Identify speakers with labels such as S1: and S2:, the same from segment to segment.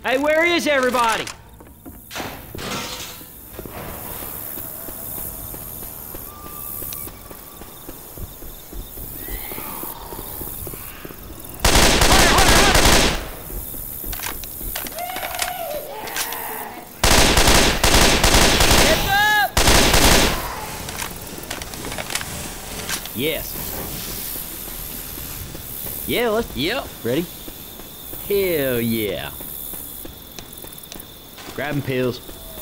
S1: Hey, where is everybody? Yes. Yeah, let's... Yep. Ready? Hell yeah. Grabbing pills.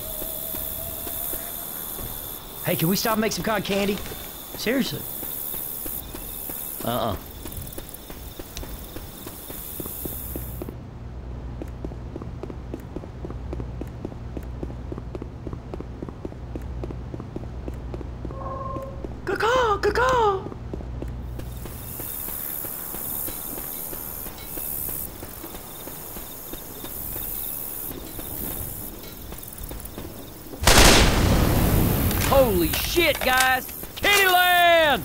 S1: Hey, can we stop and make some cotton candy? Seriously. Uh-uh. Caw-caw, caw-caw. Holy shit, guys! Kittyland!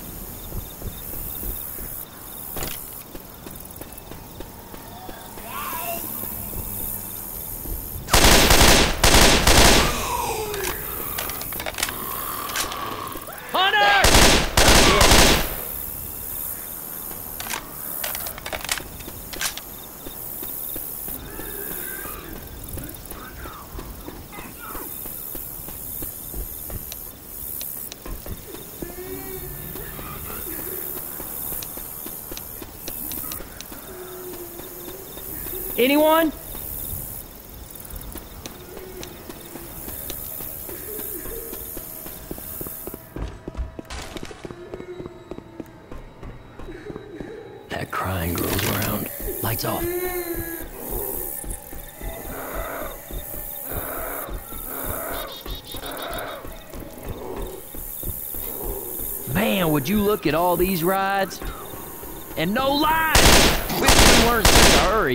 S1: Hunter! Anyone? That crying girl's around. Lights off. Man, would you look at all these rides? And no lines! Wish we weren't in such a hurry.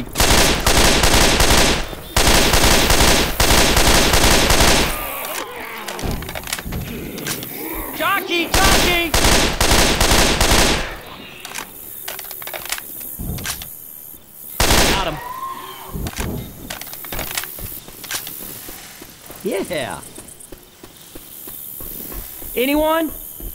S1: Jockey! Jockey! Got him. Yeah. Anyone?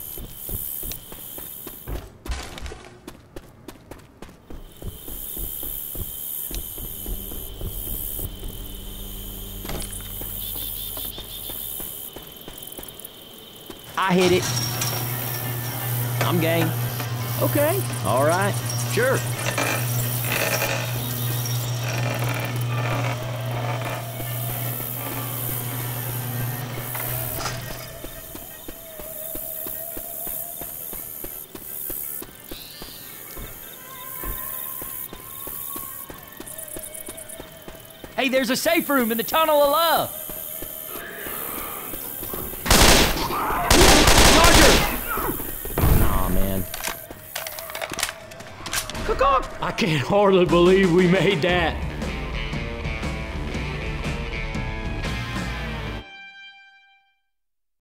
S1: I hit it. I'm game. Okay. All right. Sure. Hey, there's a safe room in the Tunnel of Love. I can't hardly believe we made that.